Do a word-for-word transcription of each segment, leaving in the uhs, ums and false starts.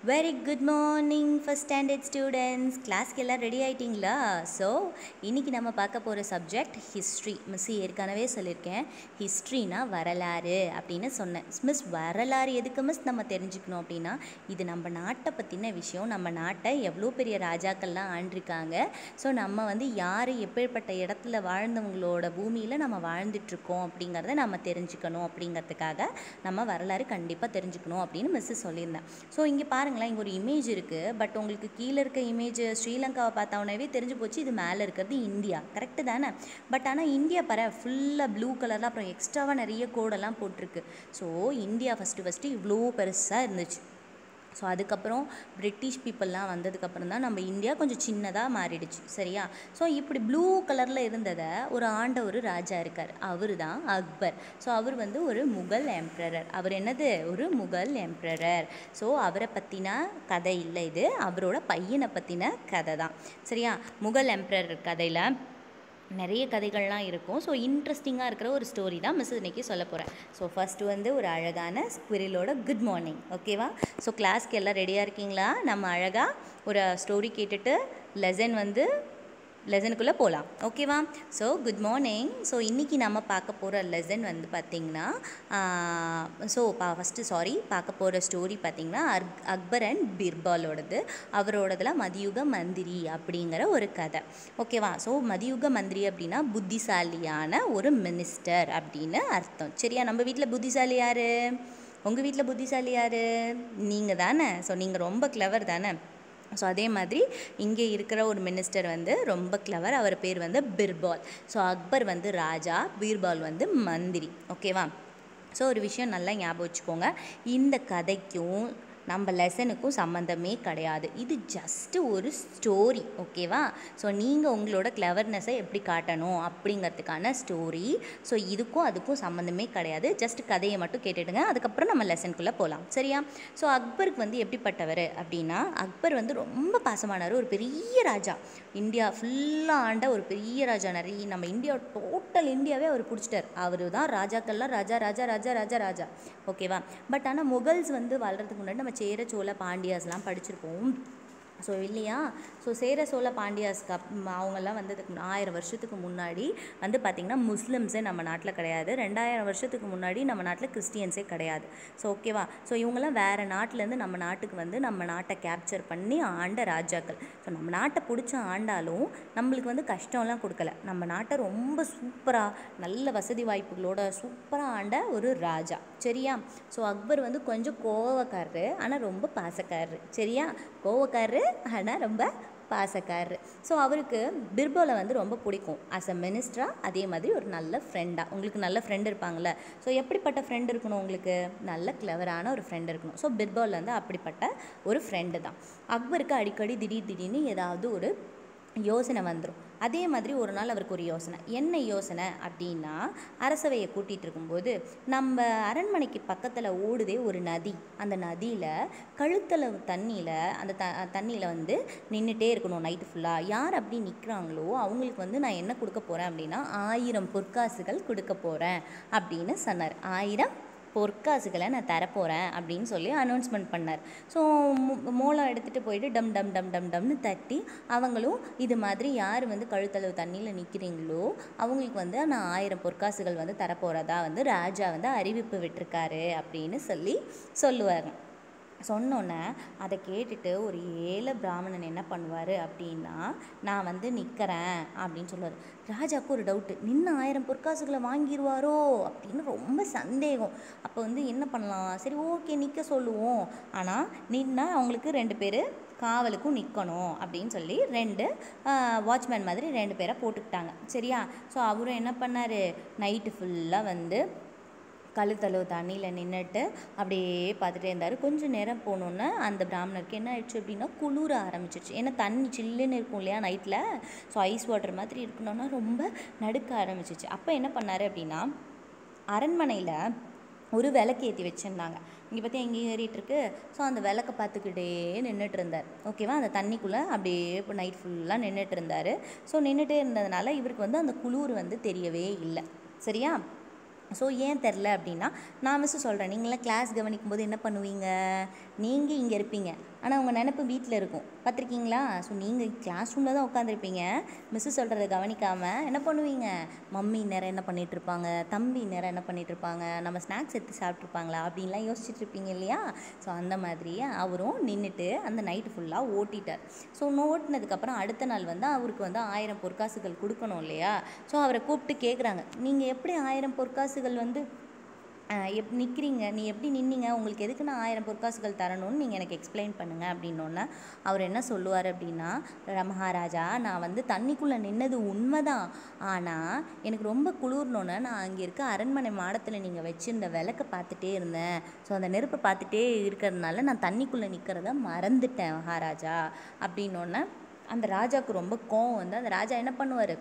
Very good morning first standard students. கிளாஸ்க்கு எல்லாம் ready ஆகிட்டிங்களா? So இன்றைக்கி நம்ம பார்க்க போகிற சப்ஜெக்ட் ஹிஸ்ட்ரி. மிஸ் ஏற்கனவே சொல்லியிருக்கேன், ஹிஸ்ட்ரினா வரலாறு அப்படின்னு சொன்னேன். மிஸ் வரலாறு எதுக்கு மிஸ் நம்ம தெரிஞ்சுக்கணும் அப்படின்னா, இது நம்ம நாட்டை பற்றின விஷயம். நம்ம நாட்டை எவ்வளோ பெரிய ராஜாக்கள்லாம் ஆண்டிருக்காங்க. ஸோ நம்ம வந்து யார் எப்பேற்பட்ட இடத்துல வாழ்ந்தவங்களோட பூமியில் நம்ம வாழ்ந்துட்டுருக்கோம் அப்படிங்கிறத நம்ம தெரிஞ்சுக்கணும். அப்படிங்கிறதுக்காக நம்ம வரலாறு கண்டிப்பாக தெரிஞ்சுக்கணும் அப்படின்னு மிஸ்ஸு சொல்லியிருந்தேன். ஸோ இங்கே பாருங்கள், இங்கே ஒரு இமேஜ் இருக்குது. பட் உங்களுக்கு கீழே இருக்க இமேஜ் ஸ்ரீலங்காவை பார்த்தோன்னே தெரிஞ்சு போச்சு, இது மேலே இருக்கிறது இந்தியா. கரெக்டு தானே? பட் ஆனால் இந்தியா பாரு ஃபுல்லாக ப்ளூ கலரில் அப்புறம் எக்ஸ்ட்ராவாக நிறைய கோடெல்லாம் போட்டிருக்கு. ஸோ இந்தியா ஃபஸ்ட்டு ஃபஸ்ட்டு இவ்வளோ பெருசாக இருந்துச்சு. ஸோ அதுக்கப்புறம் பிரிட்டிஷ் பீப்புளெலாம் வந்ததுக்கப்புறம் தான் நம்ம இந்தியா கொஞ்சம் சின்னதாக மாறிடுச்சு. சரியா? ஸோ இப்படி ப்ளூ கலரில் இருந்ததை ஒரு ஆண்ட ஒரு ராஜா இருக்கார், அவர் தான் அக்பர். ஸோ அவர் வந்து ஒரு முகல் எம்ப்ரரர். அவர் என்னது? ஒரு முகல் எம்ப்ரரர். ஸோ அவரை பற்றின கதை இல்லை, இது அவரோட பையனை பற்றின கதை தான். சரியா? முகல் எம்ப்ரரர் கதையில் நிறைய கதைகள்லாம் இருக்கும். ஸோ இன்ட்ரெஸ்டிங்காக இருக்கிற ஒரு ஸ்டோரி தான் மிஸ் இன்றைக்கி சொல்ல போகிறேன். ஸோ ஃபஸ்ட்டு வந்து ஒரு அழகான ஸ்குரிலோட குட் மார்னிங். ஓகேவா? ஸோ கிளாஸ்க்கு எல்லாம் ரெடியாக இருக்கீங்களா? நம்ம அழகாக ஒரு ஸ்டோரி கேட்டுட்டு லெசன் வந்து லெசனுக்குள்ளே போகலாம். ஓகேவா? So good morning. ஸோ இன்றைக்கி நம்ம பார்க்க போகிற லெசன் வந்து பார்த்திங்கன்னா, ஸோ பா ஃபஸ்ட்டு சாரி பார்க்க போகிற ஸ்டோரி பார்த்திங்கன்னா அக் அக்பர் அண்ட் பீர்பாலோடது. அவரோடதில் மதியுக மந்திரி அப்படிங்கிற ஒரு கதை. ஓகேவா? ஸோ மதியுக மந்திரி அப்படின்னா புத்திசாலியான ஒரு மினிஸ்டர் அப்படின்னு அர்த்தம். சரியா? நம்ம வீட்டில் புத்திசாலி யார்? உங்கள் வீட்டில் புத்திசாலி யார்? நீங்கள் தானே? ஸோ நீங்கள் ரொம்ப கிளவர் தானே? ஸோ அதே மாதிரி இங்கே இருக்கிற ஒரு மினிஸ்டர் வந்து ரொம்ப கிளவர். அவர் பேர் வந்து பீர்பால். ஸோ அக்பர் வந்து ராஜா, பீர்பால் வந்து மந்திரி. ஓகேவா? ஸோ ஒரு விஷயம் நல்லா ஞாபகம் வச்சுக்கோங்க, இந்த கதைக்கும் நம்ம லெசனுக்கும் சம்மந்தமே கிடையாது. இது ஜஸ்ட்டு ஒரு ஸ்டோரி. ஓகேவா? ஸோ நீங்கள் உங்களோட கிளவர்னஸை எப்படி காட்டணும் அப்படிங்கிறதுக்கான ஸ்டோரி. ஸோ இதுக்கும் அதுக்கும் சம்மந்தமே கிடையாது. ஜஸ்ட் கதையை மட்டும் கேட்டுடுங்க, அதுக்கப்புறம் நம்ம லெசனுக்குள்ளே போகலாம். சரியா? ஸோ அக்பருக்கு வந்து எப்படிப்பட்டவர் அப்படின்னா, அக்பர் வந்து ரொம்ப பாசமானார். ஒரு பெரிய ராஜா, இந்தியா ஃபுல்லாக ஆண்ட ஒரு பெரிய ராஜா. நிறைய நம்ம இந்தியா டோட்டல் இந்தியாவே அவர் பிடிச்சிட்டார். அவர் தான் ராஜாக்கள்லாம் ராஜா ராஜா ராஜா ராஜா ராஜா. ஓகேவா? பட் ஆனால் முகல்ஸ் வந்து வாழ்கிறதுக்கு முன்னாடி நம்ம சேர சோழ பாண்டியாஸ்லாம் படிச்சிருப்போம். ஸோ இல்லையா? ஸோ சேர சோழ பாண்டியாஸ்க்கு அப் அவங்கெல்லாம் வந்ததுக்கு ஆயிரம் வருஷத்துக்கு முன்னாடி வந்து பார்த்திங்கன்னா முஸ்லிம்ஸே நம்ம நாட்டில் கிடையாது. ரெண்டாயிரம் வருஷத்துக்கு முன்னாடி நம்ம நாட்டில் கிறிஸ்டியன்ஸே கிடையாது. ஸோ ஓகேவா? ஸோ இவங்கெல்லாம் வேறு நாட்டிலேருந்து நம்ம நாட்டுக்கு வந்து நம்ம நாட்டை கேப்சர் பண்ணி ஆண்ட ராஜாக்கள். ஸோ நம்ம நாட்டை பிடிச்ச ஆண்டாலும் நம்மளுக்கு வந்து கஷ்டம்லாம் கொடுக்கல. நம்ம நாட்டை ரொம்ப சூப்பராக நல்ல வசதி வாய்ப்புகளோட சூப்பராக ஆண்ட ஒரு ராஜா. சரியா? ஸோ அக்பர் வந்து கொஞ்சம் கோவக்காரரு, ஆனால் ரொம்ப பாசக்காரரு. சரியா? கோவக்காரரு ஆனால் ரொம்ப பாசக்காரரு. ஸோ அவருக்கு பீர்பாலை வந்து ரொம்ப பிடிக்கும் ஆஸ் அ மினிஸ்டராக, அதே மாதிரி ஒரு நல்ல ஃப்ரெண்டாக. உங்களுக்கு நல்ல ஃப்ரெண்டு இருப்பாங்கள்ல. ஸோ எப்படிப்பட்ட ஃப்ரெண்டு இருக்கணும் உங்களுக்கு? நல்ல கிளவரான ஒரு ஃப்ரெண்டு இருக்கணும். ஸோ பீர்பால் வந்து அப்படிப்பட்ட ஒரு ஃப்ரெண்டு தான். அக்பருக்கு அடிக்கடி திடீர் திடீர்னு ஏதாவது ஒரு யோசனை வந்துடும். அதே மாதிரி ஒரு நாள் அவருக்கு ஒரு யோசனை. என்ன யோசனை அப்படின்னா, அரசவையை கூட்டிகிட்டு இருக்கும்போது நம்ம அரண்மனைக்கு பக்கத்தில் ஓடுதே ஒரு நதி. அந்த நதியில் கழுத்தளவு தண்ணியில் அந்த த தண்ணியில் வந்து நின்றுட்டே இருக்கணும் நைட்டு ஃபுல்லாக. யார் அப்படி நிற்கிறாங்களோ அவங்களுக்கு வந்து நான் என்ன கொடுக்க போகிறேன் அப்படின்னா, ஆயிரம் பொற்காசுகள் கொடுக்க போகிறேன் அப்படின்னு சொன்னார். ஆயிரம் பொற்காசுகளை நான் தரப்போகிறேன் அப்படின்னு சொல்லி அனௌன்ஸ்மெண்ட் பண்ணார். ஸோ மோளம் எடுத்துகிட்டு போயிட்டு டம் டம் டம் டம் டம்னு தட்டி அவங்களும் இது மாதிரி யார் வந்து கழுத்தளவு தண்ணியில் நிற்கிறீங்களோ அவங்களுக்கு வந்து நான் ஆயிரம் பொற்காசுகள் வந்து தரப்போகிறதா வந்து ராஜா வந்து அறிவிப்பு விட்டுருக்காரு அப்படின்னு சொல்லி சொல்லுவாங்க. சொன்னோன்னே அதை கேட்டுட்டு ஒரு ஏழை பிராமணன் என்ன பண்ணுவார் அப்படின்னா, நான் வந்து நிற்கிறேன் அப்படின்னு சொல்லுவார். ராஜாவுக்கு ஒரு டவுட்டு, நின்று ஆயிரம் பொற்காசுகளை வாங்கிடுவாரோ அப்படின்னு ரொம்ப சந்தேகம். அப்போ வந்து என்ன பண்ணலாம்? சரி ஓகே நிற்க சொல்லுவோம், ஆனால் நின்னா அவங்களுக்கு ரெண்டு பேர் காவலுக்கும் நிற்கணும் அப்படின்னு சொல்லி ரெண்டு வாட்ச்மேன் மாதிரி ரெண்டு பேரை போட்டுக்கிட்டாங்க. சரியா? ஸோ அவரும் என்ன பண்ணார், நைட்டு ஃபுல்லாக வந்து கழுத்தளவு தண்ணியில் நின்றுட்டு அப்படியே பார்த்துட்டே இருந்தார். கொஞ்சம் நேரம் போனோன்னே அந்த பிராமணருக்கு என்ன ஆயிடுச்சு அப்படின்னா, குளிர ஆரம்பிச்சிருச்சு. ஏன்னா தண்ணி சில்லுன்னு இருக்கும் இல்லையா நைட்டில். ஸோ ஐஸ் வாட்டர் மாதிரி இருக்கணும்னா ரொம்ப நடுக்க ஆரம்பிச்சிச்சு. அப்போ என்ன பண்ணார் அப்படின்னா, அரண்மனையில் ஒரு விளக்கு ஏற்றி வச்சுருந்தாங்க. இங்கே பற்றி எங்கே ஏறிட்டுருக்கு. ஸோ அந்த விளக்கை பார்த்துக்கிட்டே நின்றுட்டு இருந்தார். ஓகேவா? அந்த தண்ணிக்குள்ளே அப்படியே இப்போ நைட் ஃபுல்லாக நின்றுட்டு இருந்தார். ஸோ நின்றுட்டே இருந்ததுனால இவருக்கு வந்து அந்த குளிர் வந்து தெரியவே இல்லை. சரியா? ஸோ ஏன் தெரில அப்படின்னா நான் மிஸ்ஸு சொல்கிறேன், நீங்களாம் கிளாஸ் கவனிக்கும் போது என்ன பண்ணுவீங்க, நீங்கள் இங்கே இருப்பீங்க ஆனால் உங்கள் நினப்பு வீட்டில் இருக்கும், பார்த்துருக்கீங்களா? ஸோ நீங்கள் கிளாஸ் ரூமில் தான் உட்காந்துருப்பீங்க, மிஸ்ஸு சொல்கிறத கவனிக்காமல் என்ன பண்ணுவீங்க, மம்மி நேரம் என்ன பண்ணிகிட்ருப்பாங்க, தம்பி நேரம் என்ன பண்ணிகிட்ருப்பாங்க, நம்ம ஸ்நாக்ஸ் எடுத்து சாப்பிட்ருப்பாங்களா அப்படின்லாம் யோசிச்சுட்டு இருப்பீங்க இல்லையா? ஸோ அந்த மாதிரியே அவரும் நின்றுட்டு அந்த நைட்டு ஃபுல்லாக ஓட்டிட்டார். ஸோ ஓட்டினதுக்கப்புறம் அடுத்த நாள் வந்து அவருக்கு வந்து ஆயிரம் பொற்காசுகள் கொடுக்கணும் இல்லையா? ஸோ அவரை கூப்பிட்டு கேட்குறாங்க, நீங்கள் எப்படி ஆயிரம் பொற்காசுகள் வந்து எப் நிற்கிறீங்க, நீ எப்படி நின்னீங்க, உங்களுக்கு எதுக்கு நான் ஆயிரம் பொற்காசுகள் தரணும்னு நீங்கள் எனக்கு எக்ஸ்பிளைன் பண்ணுங்கள் அப்படின்னோடனே அவர் என்ன சொல்லுவார் அப்படின்னா, மகாராஜா நான் வந்து தண்ணிக்குள்ளே நின்னது உண்மைதான், ஆனால் எனக்கு ரொம்ப குளிர்னோன்னே நான் அங்கே இருக்க அரண்மனை மாடத்தில் நீங்கள் வச்சுருந்த விளக்கை பார்த்துட்டே இருந்தேன், ஸோ அந்த நெருப்பை பார்த்துட்டே இருக்கிறதுனால நான் தண்ணிக்குள்ளே நிற்கிறத மறந்துட்டேன் மகாராஜா அப்படின்னோடனே அந்த ராஜாவுக்கு ரொம்ப கோவம் வந்து அந்த ராஜா என்ன பண்ணுவார்,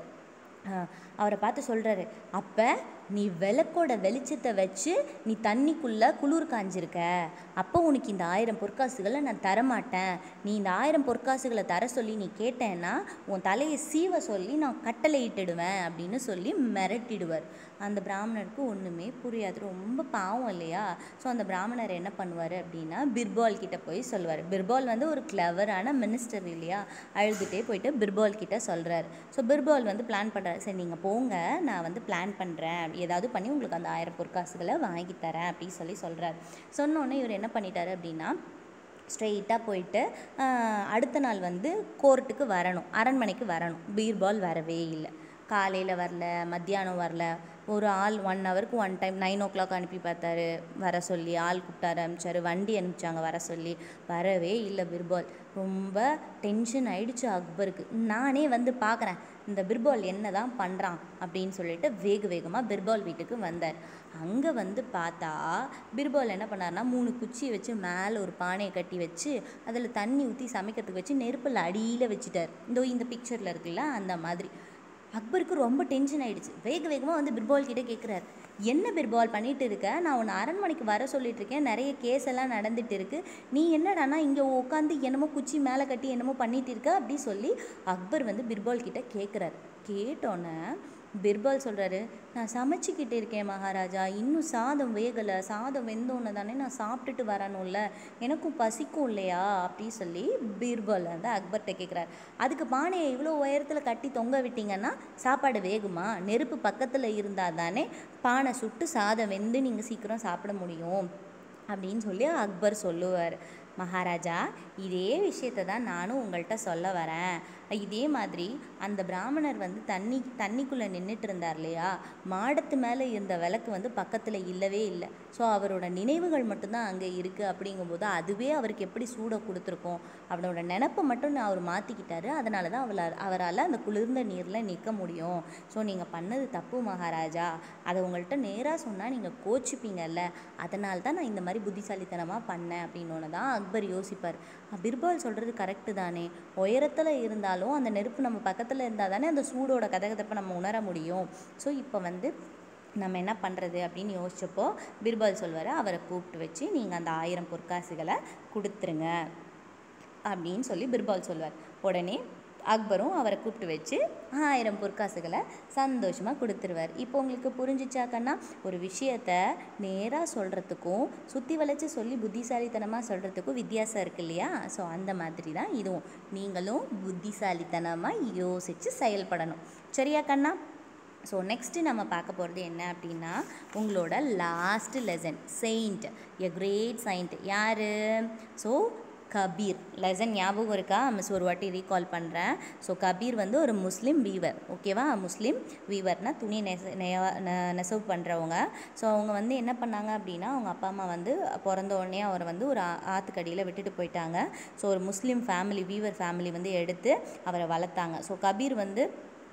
அவரை பார்த்து சொல்கிறாரு, அப்போ நீ விளக்கோட வெளிச்சத்தை வச்சு நீ தண்ணிக்குள்ளே குளிர் காஞ்சிருக்க, அப்போ உனக்கு இந்த ஆயிரம் பொற்காசுகளை நான் தரமாட்டேன், நீ இந்த ஆயிரம் பொற்காசுகளை தர சொல்லி நீ கேட்டேன்னா உன் தலையை சீவ சொல்லி நான் கட்டளை இட்டுடுவேன் அப்படின்னு சொல்லி மிரட்டிடுவார். அந்த பிராமணருக்கு ஒன்றுமே புரியாது, ரொம்ப பாவம் இல்லையா? ஸோ அந்த பிராமணர் என்ன பண்ணுவார் அப்படின்னா பிர்பால் கிட்டே போய் சொல்லுவார். பிர்பால் வந்து ஒரு கிளவரான மினிஸ்டர் இல்லையா? அழுதுகிட்டே போயிட்டு பிர்பால் கிட்டே சொல்கிறார். ஸோ பிர்பால் வந்து பிளான் பண்ணுறாரு, சரி நீங்கள் போங்க, நான் வந்து பிளான் பண்ணுறேன், ஏதாவது பண்ணி உங்களுக்கு அந்த ஆயிரம் பொற்காசுகளை வாங்கி தரேன் அப்படின்னு சொல்லி சொல்கிறார். சொன்னோன்னே இவர் என்ன பண்ணிட்டார் அப்படின்னா ஸ்ட்ரெயிட்டாக போயிட்டு அடுத்த நாள் வந்து கோர்ட்டுக்கு வரணும், அரண்மனைக்கு வரணும். பீர்பால் வரவே இல்லை, காலையில் வரல, மத்தியானம் வரல, ஒரு ஆள் ஒன் ஹவருக்கு one time nine o'clock அனுப்பி பார்த்தாரு வர சொல்லி, ஆள் கூப்பிட்டாரு, அனுப்பிச்சார், வண்டி அனுப்பிச்சாங்க வர சொல்லி, வரவே இல்லை பிர்பால். ரொம்ப டென்ஷன் ஆயிடுச்சு அக்பருக்கு. நானே வந்து பார்க்குறேன் இந்த பிர்பால் என்ன தான் பண்ணுறான் அப்படின்னு சொல்லிட்டு வேக வேகமாக பிர்பால் வீட்டுக்கு வந்தார். அங்கே வந்து பார்த்தா பிர்பால் என்ன பண்ணார்னா மூணு குச்சியை வச்சு மேலே ஒரு பானையை கட்டி வச்சு அதில் தண்ணி ஊற்றி சமைக்கிறதுக்கு வச்சு நெருப்பில் அடியில் வச்சுட்டார். இந்த இந்த பிக்சரில் இருக்குல்ல அந்த மாதிரி. அக்பருக்கு ரொம்ப டென்ஷன் ஆகிடுச்சு. வேக வேகமாக வந்து பிர்பால் கிட்டே கேட்குறாரு, என்ன பிர்பால் பண்ணிகிட்டு இருக்க, நான் உன்னை அரண்மனைக்கு வர சொல்லிட்டு இருக்கேன், நிறைய கேஸ் எல்லாம் நடந்துகிட்டு இருக்குது, நீ என்னடானா இங்கே உட்காந்து என்னமோ குச்சி மேலே கட்டி என்னமோ பண்ணிகிட்டு இருக்க அப்படி சொல்லி அக்பர் வந்து பிர்பால் கிட்டே கேட்குறாரு. கேட்டோன்னே பிர்பால் சொல்கிறாரு, நான் சமைச்சிக்கிட்டு இருக்கேன் மகாராஜா, இன்னும் சாதம் வேகலை, சாதம் வெந்தோன்னு தானே நான் சாப்பிட்டுட்டு வரணும்ல, எனக்கும் பசிக்கும் இல்லையா அப்படி சொல்லி பிர்பால் வந்து அக்பர்கிட்ட கேட்குறாரு. அதுக்கு பானையை இவ்வளோ உயரத்தில் கட்டி தொங்க விட்டிங்கன்னா சாப்பாடு வேகுமா, நெருப்பு பக்கத்தில் இருந்தால் தானே பானை சுட்டு சாதம் வெந்து நீங்கள் சீக்கிரம் சாப்பிட முடியும் அப்படின்னு சொல்லி அக்பர் சொல்லுவார். மகாராஜா இதே விஷயத்தை தான் நானும் உங்கள்கிட்ட சொல்ல வரேன். இதே மாதிரி அந்த பிராமணர் வந்து தண்ணி தண்ணிக்குள்ளே நின்றுட்டு இருந்தார் இல்லையா, மாடத்து மேலே இருந்த விளக்கு வந்து பக்கத்தில் இல்லவே இல்லை. ஸோ அவரோட நினைவுகள் மட்டும்தான் அங்கே இருக்குது. அப்படிங்கும்போது அதுவே அவருக்கு எப்படி சூடை கொடுத்துருக்கோம், அவனோட நினப்பை மட்டும் அவர் மாற்றிக்கிட்டாரு. அதனால தான் அவளை அவரால் அந்த குளிர்ந்த நீரில் நிற்க முடியும். ஸோ நீங்கள் பண்ணது தப்பு மகாராஜா, அதை உங்கள்கிட்ட நேராக சொன்னால் நீங்கள் கோச்சிப்பீங்கல்ல, அதனால தான் நான் இந்த மாதிரி புத்திசாலித்தனமாக பண்ணேன் அப்படின்னு தான் அக்பர் யோசிப்பார். பிர்பால் சொல்கிறது கரெக்டு தானே, உயரத்தில் இருந்தாலும் அந்த நெருப்பு நம்ம பக்கத்தில் இருந்தால் தானே அந்த சூடோட கதகதப்பை நம்ம உணர முடியும். ஸோ இப்போ வந்து நம்ம என்ன பண்ணுறது அப்படின்னு யோசிச்சப்போ பிர்பால் சொல்வார், அவரை கூப்பிட்டு வச்சு நீங்கள் அந்த ஆயிரம் பொற்காசுகளை கொடுத்துருங்க அப்படின்னு சொல்லி பிர்பால் சொல்வார். உடனே அக்பரும் அவரை கூப்பிட்டு வச்சு ஆயிரம் பொற்காசுகளை சந்தோஷமாக கொடுத்துருவார். இப்போ உங்களுக்கு புரிஞ்சிச்சாக்கன்னா ஒரு விஷயத்த நேராக சொல்கிறதுக்கும் சுற்றி வளைச்சி சொல்லி புத்திசாலித்தனமாக சொல்கிறதுக்கும் வித்தியாசம் இருக்குது இல்லையா? ஸோ அந்த மாதிரி தான் இதுவும், நீங்களும் புத்திசாலித்தனமாக யோசித்து செயல்படணும். சரியா கண்ணா? ஸோ நெக்ஸ்ட்டு நம்ம பார்க்க போகிறது என்ன அப்படின்னா உங்களோட last lesson, saint, a great saint யார்? ஸோ கபீர். லெசன் ஞாபகம் இருக்கா? மிஸ் ஒரு வாட்டி ரீகால் பண்ணுறேன். ஸோ கபீர் வந்து ஒரு முஸ்லீம் வீவர், ஓகேவா? முஸ்லீம் வீவர்னால் துணி நெச நெசவு பண்ணுறவங்க. ஸோ அவங்க வந்து என்ன பண்ணாங்க அப்படின்னா அவங்க அப்பா அம்மா வந்து பிறந்த உடனே அவரை வந்து ஒரு ஆற்றுக்கடியில் விட்டுட்டு போயிட்டாங்க. ஸோ ஒரு முஸ்லீம் ஃபேமிலி, வீவர் ஃபேமிலி வந்து எடுத்து அவரை வளர்த்தாங்க. ஸோ கபீர் வந்து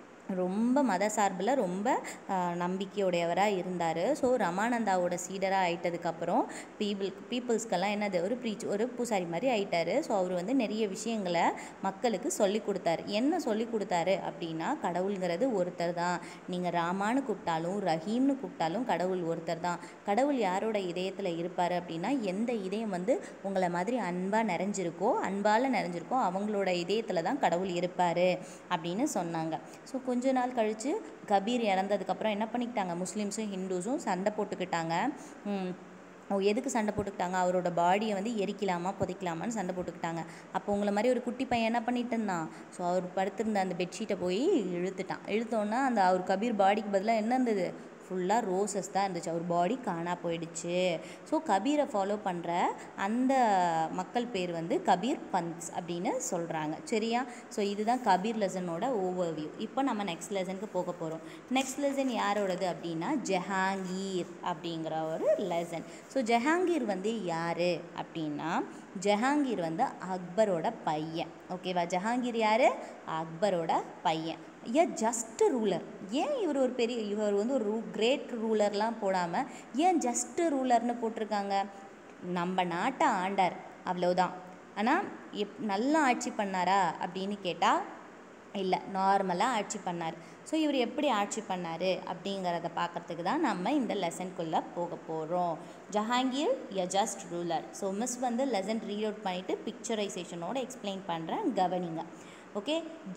ரொம்ப மத சார்பில் ரொம்ப நம்பிக்கையுடையவராக இருந்தார். ஸோ ரமானந்தாவோட சீடராக ஆயிட்டதுக்கப்புறம் பீப்புள் பீப்புள்ஸ்க்கெல்லாம் என்னது ஒரு ப்ரீச் ஒரு பூசாரி மாதிரி ஆயிட்டார். ஸோ அவர் வந்து நிறைய விஷயங்களை மக்களுக்கு சொல்லி கொடுத்தாரு. என்ன சொல்லி கொடுத்தாரு அப்படின்னா கடவுளுங்கிறது ஒருத்தர் தான், நீங்கள் ராமான்னு கூப்பிட்டாலும் ரஹீம்னு கூப்பிட்டாலும் கடவுள் ஒருத்தர் தான். கடவுள் யாரோட இதயத்தில் இருப்பார் அப்படின்னா எந்த இதயம் வந்து உங்களை மாதிரி அன்பாக நிறைஞ்சிருக்கோ அன்பால் நிறைஞ்சிருக்கோ அவங்களோட இதயத்தில் தான் கடவுள் இருப்பார் அப்படின்னு சொன்னாங்க. ஸோ கொஞ்சம் கொஞ்ச நாள் கழித்து கபீர் இறந்ததுக்கப்புறம் என்ன பண்ணிக்கிட்டாங்க, முஸ்லீம்ஸும் ஹிந்துஸும் சண்டை போட்டுக்கிட்டாங்க. எதுக்கு சண்டை போட்டுக்கிட்டாங்க, அவரோட பாடியை வந்து எரிக்கலாமா புதைக்கலாமான்னு சண்டை போட்டுக்கிட்டாங்க. அப்போ உங்களை மாதிரி ஒரு குட்டி பையன் என்ன பண்ணிட்டு இருந்தான், ஸோ அவர் படுத்திருந்த அந்த பெட்ஷீட்டை போய் இழுத்துட்டான். இழுத்தோன்னா அந்த அவர் கபீர் பாடிக்கு பதிலாக என்ன இருந்தது, ஃபுல்லாக ரோசஸ் தான் இருந்துச்சு. அவர் பாடி காணா போயிடுச்சு. ஸோ கபீரை ஃபாலோ பண்ணுற அந்த மக்கள் பேர் வந்து கபீர் பந்த்ஸ் அப்படின்னு சொல்கிறாங்க. சரியா? ஸோ இதுதான் கபீர் லெசனோட ஓவர்வியூ. இப்போ நம்ம நெக்ஸ்ட் லெசனுக்கு போக போகிறோம். நெக்ஸ்ட் லெசன் யாரோடது அப்படின்னா ஜஹாங்கீர் அப்படிங்கிற ஒரு லெசன். ஸோ ஜஹாங்கீர் வந்து யார் அப்படின்னா, ஜஹாங்கீர் வந்து அக்பரோட பையன். ஓகேவா? ஜஹாங்கீர் யார், அக்பரோட பையன். A just ruler. ஏன் இவர் ஒரு பெரிய இவர் வந்து ஒரு ரூ கிரேட் ரூலர்லாம் போடாமல் ஏன் ஜஸ்ட் ரூலர்னு போட்டிருக்காங்க, நம்ம நாட்டை ஆண்டார் அவ்வளோதான். ஆனால் எப் நல்லா ஆட்சி பண்ணாரா அப்படின்னு கேட்டால் இல்லை, நார்மலாக ஆட்சி பண்ணார். ஸோ இவர் எப்படி ஆட்சி பண்ணார் அப்படிங்கிறத பார்க்குறதுக்கு தான் நம்ம இந்த லெசனுக்குள்ளே போக போகிறோம். Jahangir a just ruler. So miss வந்து லெசன் ரீட் அவுட் பண்ணிவிட்டு பிக்சரைசேஷனோட எக்ஸ்பிளைன் பண்ணுறேன், கவனிங்க. ஓகே,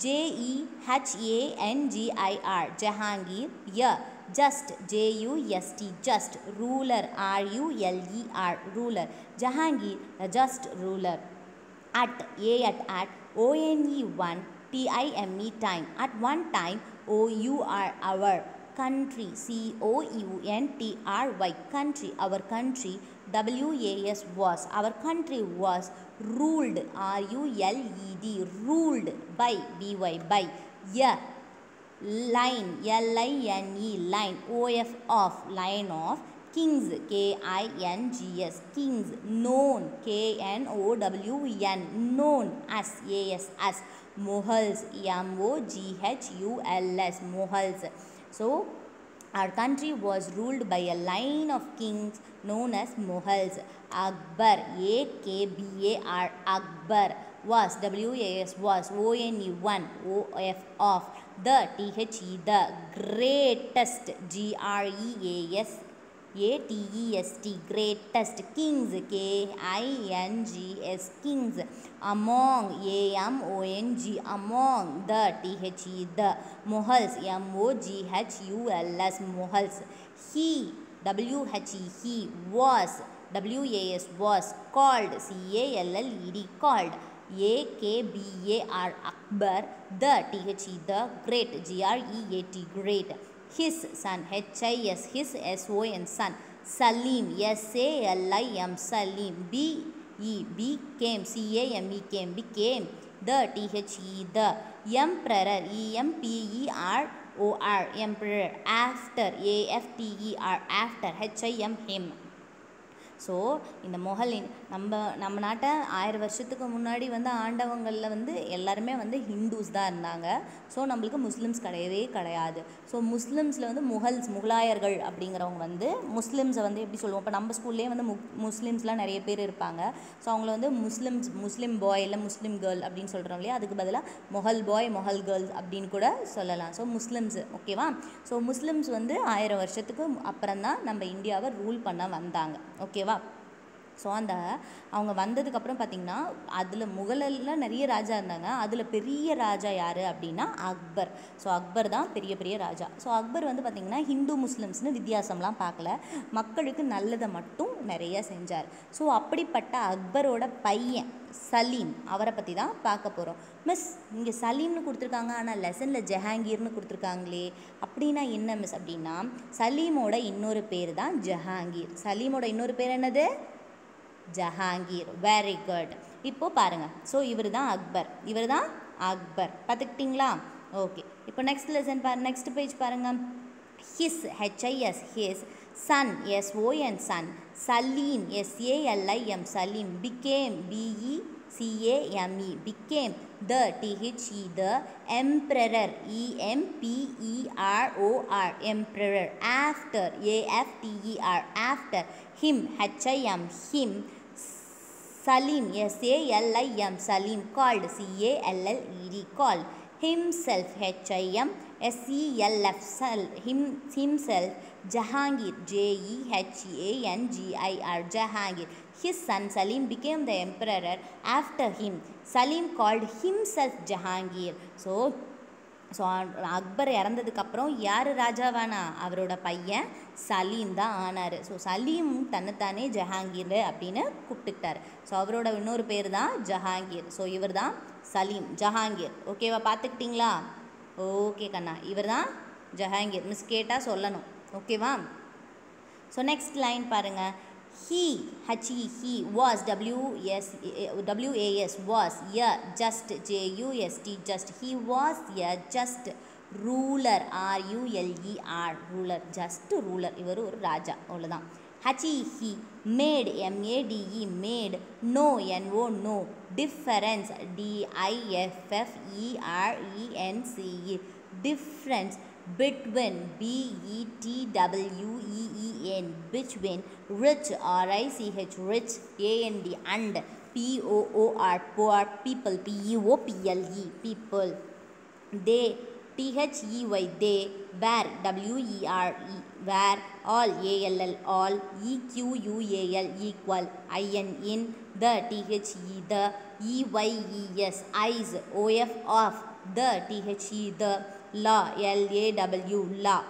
ஜேஇஹெச்ஏஎன்ஜிஐஆர் ஜஹாங்கீர். ய just, ஜேயூஎஸ்டி just. Ruler, ஆர்யூஎல்இஆர் ruler. Jahangir just ruler. At, A at at, ONE one, TIME time. At one time, O U R our. Country, C O U N T R Y country, our country. W A S was, our country was ruled, R U L E D ruled by, B Y by. Yeah, line, L I N E line. O F of, line of. Kings, K I N G S kings. Known, K N O W N known as, A S as. Mughals, M O G H U L S Mughals. So our country was ruled by a line of kings known as Mughals. Akbar, A K B A R Akbar was, W A S was, O N E one, O F of. The, T H E the greatest, G R E A S A T E S T greatest. Kings, K I N G S kings. Among, A M O N G among. The, T H E the. Mughals, M O G H U L S Mughals. He, W H E he was, W A S was called, C A L L E D called. A K B A R Akbar. The, T H E the great, G R E A T great. His son, H I S his S O N son. Salim, S A L I M Salim. B E became, C A M E came became. The, T H E the. Emperor, E M P E R O R emperor. After, A F T E R after, H I M him. So இந்த முகலின் நம்ம நம்ம நாட்டை ஆயிரம் வருஷத்துக்கு முன்னாடி வந்து ஆண்டவங்களில் வந்து எல்லாருமே வந்து ஹிந்துஸ் தான் இருந்தாங்க. ஸோ நம்மளுக்கு முஸ்லிம்ஸ் கிடையவே கிடையாது. ஸோ முஸ்லிம்ஸில் வந்து முகல்ஸ், முகலாயர்கள் அப்படிங்கிறவங்க வந்து முஸ்லிம்ஸை வந்து எப்படி சொல்லுவோம், இப்போ நம்ம ஸ்கூல்லேயே வந்து மு முஸ்லிம்ஸ்லாம் நிறைய பேர் இருப்பாங்க. ஸோ அவங்கள வந்து முஸ்லிம்ஸ், முஸ்லீம் பாய் இல்லை முஸ்லீம் கேர்ள் அப்படின்னு சொல்கிறோம் இல்லையா, அதுக்கு பதிலாக மொஹல் பாய், மொஹல் கேர்ள்ஸ் அப்படின்னு கூட சொல்லலாம். ஸோ முஸ்லிம்ஸ், ஓகேவா? ஸோ முஸ்லிம்ஸ் வந்து ஆயிரம் வருஷத்துக்கு அப்புறம் தான் நம்ம இந்தியாவை ரூல் பண்ண வந்தாங்க. ஓகேவா? ஸோ அந்த அவங்க வந்ததுக்கப்புறம் பார்த்திங்கன்னா அதில் முகலில் நிறைய ராஜா இருந்தாங்க. அதில் பெரிய ராஜா யார் அப்படின்னா அக்பர். ஸோ அக்பர் தான் பெரிய பெரிய ராஜா. ஸோ அக்பர் வந்து பார்த்திங்கன்னா ஹிந்து முஸ்லிம்ஸ்னு வித்தியாசம்லாம் பார்க்கல, மக்களுக்கு நல்லதை மட்டும் நிறைய செஞ்சார். ஸோ அப்படிப்பட்ட அக்பரோட பையன் சலீம், அவரை பற்றி தான் பார்க்க போகிறோம். மிஸ் இங்கே சலீம்னு கொடுத்துருக்காங்க, ஆனால் லெசனில் ஜஹாங்கீர்னு கொடுத்துருக்காங்களே, அப்படின்னா என்ன மிஸ் அப்படின்னா, சலீமோட இன்னொரு பேர் தான் ஜஹாங்கீர். சலீமோட இன்னொரு பேர் என்னது? ஜஹாங்கீர். Very good. இப்போது பாருங்கள். ஸோ இவர் தான் அக்பர், இவர் தான் அக்பர். பார்த்துக்கிட்டிங்களா? ஓகே. இப்போ நெக்ஸ்ட் லெசன் பாரு, நெக்ஸ்ட் பேஜ் பாருங்கள். His, H I S his. Son, S O N son. Salim, S A L I M Salim. Became, B E C-A-M-E became. The, T-H-E the. Emperor, E M P E R O R emperor. After, A F T E R after. Him, H I M him. Salim, S A L I M Salim called, C A L L E D called. Himself, H I M S E L F him, himself. Jahangir, J E H A N G I R Jahangir. His son Salim became the emperor after him. Salim called himself Jahangir. So so Akbar இறந்ததுக்கப்புறம் யார் ராஜாவானா அவரோட பையன் சலீம் தான் ஆனார். So Salim தன்னைத்தானே ஜஹாங்கீர் அப்படின்னு கூப்பிட்டுக்கிட்டார். So அவரோட இன்னொரு பேர் தான் ஜஹாங்கீர். ஸோ இவர் தான் சலீம் ஜஹாங்கீர். ஓகேவா, பார்த்துக்கிட்டிங்களா? ஓகே கண்ணா, இவர் தான் ஜஹாங்கீர். மிஸ் கேட்டால் சொல்லணும். ஓகேவா? ஸோ நெக்ஸ்ட் லைன் பாருங்கள். He, H E, he was, W S, W A S, was, a just, J U S T, just. He was a just ruler, R U L E R, ruler, just ruler. இவர் ஒரு ராஜா, அவ்வளோதான். H E, he made, M A D E, made, no, N O, no, difference, D I F F E R E N C E, difference, between, B E T W E E N, between, rich, R I C H, rich, A N D, and, P O O R, poor, people, P E O P L E, people. They, T H E Y, they, were, W E R E, were, all, A L L, all, E Q U A L, equal, I N, in, the, T H E, the, E Y E S, eyes, O F, of, the, T H E, the, law, L A W, law.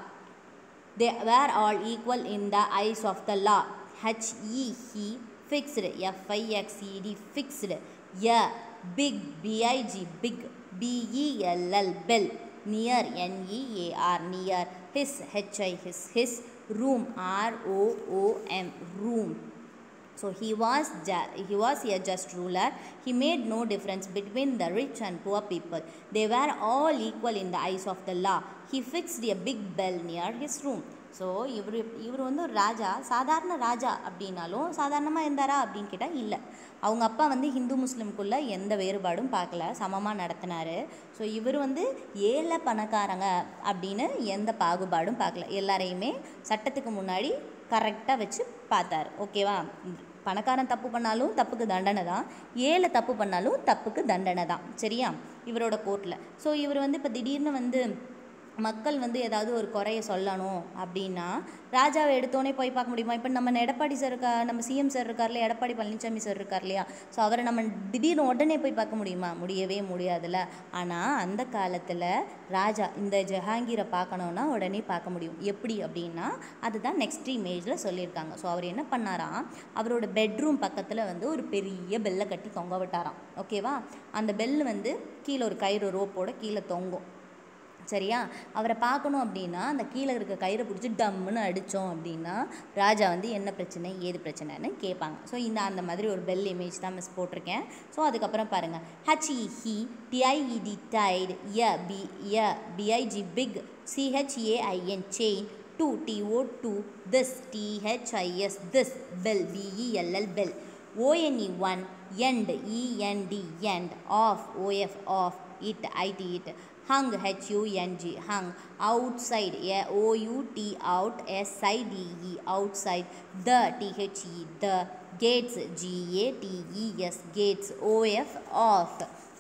They were all equal in the eyes of the law. H E, he, fixed, F I X E D, fixed. A, big, B I G, big, B E L L, bell. Near, N E A R, near. His, H I, his, his. Room, R O O M, room. So he was he was a just ruler. He made no difference between the rich and poor people. They were all equal in the eyes of the law. He fixed a big bell near his room. So இவர் இவர் வந்து ஒரு ராஜா, சாதாரண ராஜா அப்படின்னாலும் சாதாரணமாக இருந்தாரா அப்படின்னு கேட்டால் இல்லை. அவங்க அப்பா வந்து ஹிந்து முஸ்லீமுக்குள்ளே எந்த வேறுபாடும் பார்க்கல, சமமாக நடத்தினார். ஸோ இவர் வந்து ஏழை பணக்காரங்க அப்படின்னு எந்த பாகுபாடும் பார்க்கல, எல்லாரையுமே சட்டத்துக்கு முன்னாடி கரெக்டாக வச்சு பார்த்தார். ஓகேவா? பணக்காரன் தப்பு பண்ணாலும் தப்புக்கு தண்டனை தான், ஏழை தப்பு பண்ணாலும் தப்புக்கு தண்டனை தான். சரியா? இவரோட கோர்ட்டில். ஸோ இவர் வந்து இப்போ திடீர்னு வந்து மக்கள் வந்து ஏதாவது ஒரு குறையை சொல்லணும் அப்படின்னா ராஜாவை எடுத்தோன்னே போய் பார்க்க முடியுமா? இப்போ நம்ம எடப்பாடி சார் இருக்கா, நம்ம சிஎம் சார் இருக்கார்லையா, எடப்பாடி பழனிசாமி சார் இருக்கார் இல்லையா, ஸோ அவரை நம்ம திடீர்னு உடனே போய் பார்க்க முடியுமா? முடியவே முடியாதுல்ல. ஆனால் அந்த காலத்தில் ராஜா இந்த ஜஹாங்கீரை பார்க்கணுன்னா உடனே பார்க்க முடியும். எப்படி அப்படின்னா அதுதான் நெக்ஸ்ட் இமேஜில் சொல்லியிருக்காங்க. ஸோ அவர் என்ன பண்ணாராம், அவரோட பெட்ரூம் பக்கத்தில் வந்து ஒரு பெரிய பெல்லை கட்டி தொங்க விட்டாராம். ஓகேவா? அந்த பெல் வந்து கீழே ஒரு கயிறு ரோப்போட கீழே தொங்கும். சரியா? அவரை பார்க்கணும் அப்படின்னா அந்த கீழே இருக்க கயிறை பிடிச்சி டம்முன்னு அடித்தோம் அப்படின்னா ராஜா வந்து என்ன பிரச்சனை ஏது பிரச்சனைன்னு கேட்பாங்க. ஸோ இந்த அந்த மாதிரி ஒரு பெல் இமேஜ் தான் மிஸ் போட்டிருக்கேன். ஸோ அதுக்கப்புறம் பாருங்கள். H E he, T I E D tied, a B a B I G big, C H A I N chain, to T O to, this T H I S this, bell B E L L bell, O N E one, end E N D end, of O F of, it I T it, hung, H U N G, hung, outside, O U T, out, S I D E, outside, the, T H E, the, gates, G A T E S, gates, O F, off,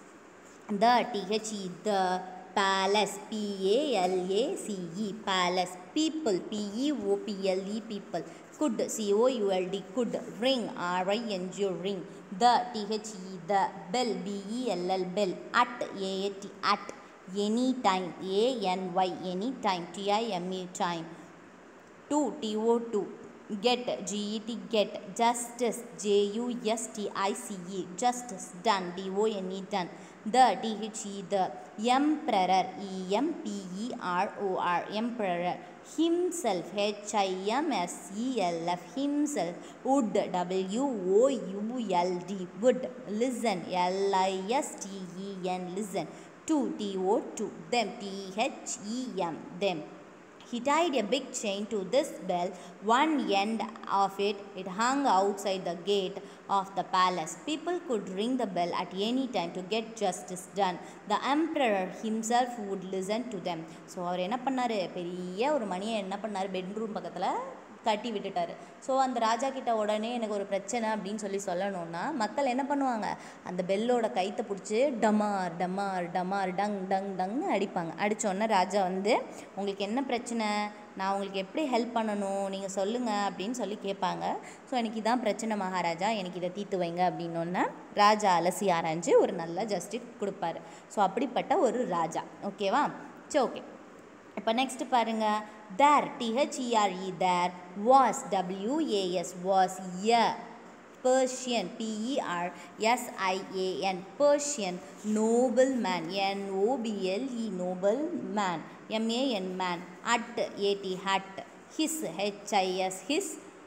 the, T H E, the, palace, P A L A C E, palace, people, P E O P L E, people, could, C O U L D, could, ring, R I N G, ring, the, T H E, the, bell, B E L L, bell, at, A A T, at, any time, A N Y, any time, T I M E, time, to, T O two, get, G E T, get, justice, J U S T I C E, justice, done, D O N E, done, the, T H E, the, emperor, E M P E R O R, emperor, himself, H I M S E L F, himself, would, W O U L D, would, listen, L I S T E N, listen, to, T O two, them, T H E M, them. He tied a big chain to this bell, one end of it, it hung outside the gate of the palace. People could ring the bell at any time to get justice done. The emperor himself would listen to them. So அவர் என்ன பண்ணார், பெரிய ஒரு மணியை என்ன பண்ணார், bedroom பக்கத்தில் கட்டி விட்டுட்டார். ஸோ அந்த ராஜா கிட்ட உடனே எனக்கு ஒரு பிரச்சனை அப்படின்னு சொல்லி சொல்லணுன்னா மக்கள் என்ன பண்ணுவாங்க, அந்த பெல்லோட கைத்தை பிடிச்சி டமார் டமார் டமார் டங் டங் டங்னு அடிப்பாங்க. அடித்தோடனே ராஜா வந்து உங்களுக்கு என்ன பிரச்சனை, நான் உங்களுக்கு எப்படி ஹெல்ப் பண்ணணும் நீங்கள் சொல்லுங்கள் அப்படின்னு சொல்லி கேட்பாங்க. ஸோ எனக்கு இதான் பிரச்சனை மகாராஜா, எனக்கு இதை தீர்த்து வைங்க அப்படின்னோடனே ராஜா அலசி ஆராய்ஞ்சு ஒரு நல்ல ஜஸ்டிஸ் கொடுப்பாரு. ஸோ அப்படிப்பட்ட ஒரு ராஜா. ஓகேவா? சரி ஓகே. இப்போ நெக்ஸ்ட் பாருங்க, there T-H-E-R-E there was W-A-S was a Persian P-E-R-S-I-A-N Persian nobleman N-O-B-L-E nobleman M-A-N man at A-T hat his H-I-S his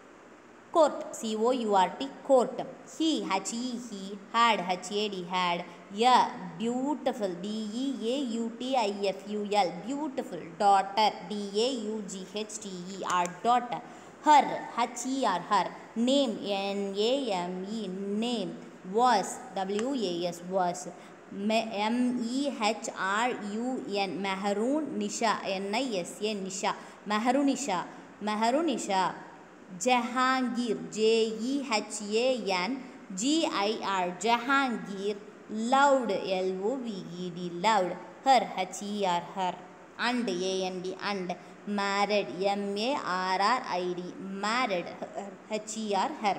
court C O U R T court he H-E he had H-A-D had a beautiful B E A U T I F U L beautiful daughter D A U G H T E R daughter her H E R her name N A M E name was W A S was M E H R U N Mehrun Nisha N I S A Nisha Mehrunisha Mehrunisha Jahangir J E H A N G I R Jahangir loved L O V E D loved her H E R her and A N D and married M A R R I D married her H E R her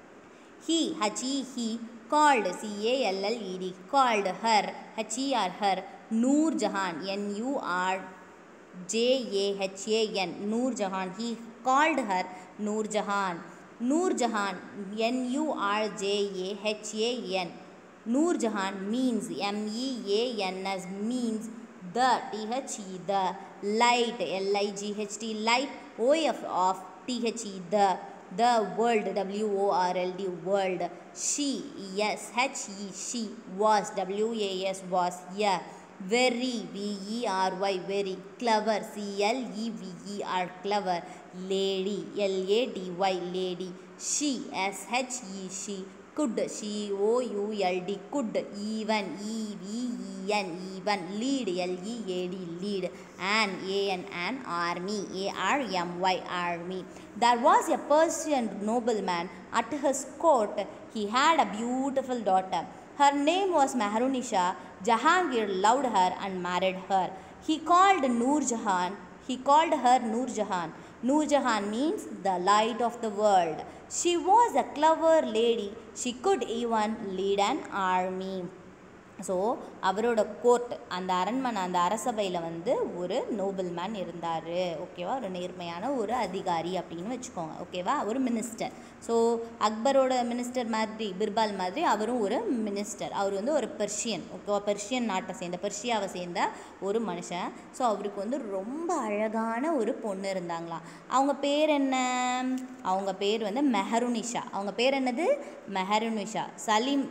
he H E he called C A L L E D called her H E R her Noor Jahan N U R J A H A N Noor Jahan he called her Noor Jahan Noor Jahan N U R J A H A N Noor Jahan means M E A N S means the T H E the light L I G H T light O F of T H E the the world W O R L D world she S H E she was W A S was a very V E R Y very clever C L E V E R clever lady L A D Y lady she S H E she could C O U L D could even E V E N even lead L E A D lead an A N an army A R M Y army. There was a Persian nobleman at his court. He had a beautiful daughter. Her name was Mehrunisha. Jahangir loved her and married her. He called Noor Jahan. He called her Noor Jahan. Noor Jahan means the light of the world. She was a clever lady. She could even lead an army. ஸோ அவரோட court அந்த அரண்மனை அந்த அரசபையில் வந்து ஒரு Nobel man இருந்தார். ஓகேவா, ஒரு நேர்மையான ஒரு அதிகாரி அப்படின்னு வச்சுக்கோங்க. ஓகேவா, ஒரு மினிஸ்டர். ஸோ அக்பரோட மினிஸ்டர் மாதிரி பிர்பால் மாதிரி அவரும் ஒரு மினிஸ்டர். அவர் வந்து ஒரு பெர்ஷியன். ஓகேவா, பெர்ஷியன் நாட்டை சேர்ந்த பெர்ஷியாவை சேர்ந்த ஒரு மனுஷன். ஸோ அவருக்கு வந்து ரொம்ப அழகான ஒரு பொண்ணு இருந்தாங்களாம். அவங்க பேர் என்ன? அவங்க பேர் வந்து மெஹருனிஷா. அவங்க பேர் என்னது? மெஹருனிஷா. சலீம்